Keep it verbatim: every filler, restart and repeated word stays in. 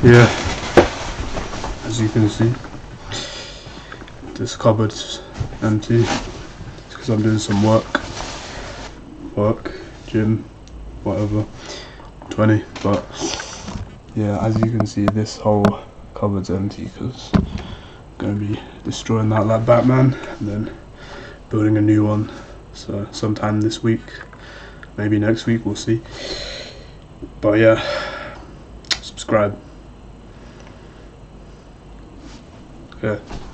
yeah, as you can see, this cupboard's empty. It's because I'm doing some work, work, gym, whatever, twenty. But yeah, as you can see, this whole cupboard's empty because I'm going to be destroying that like Batman and then building a new one. So sometime this week, maybe next week, we'll see. But yeah, subscribe. Yeah.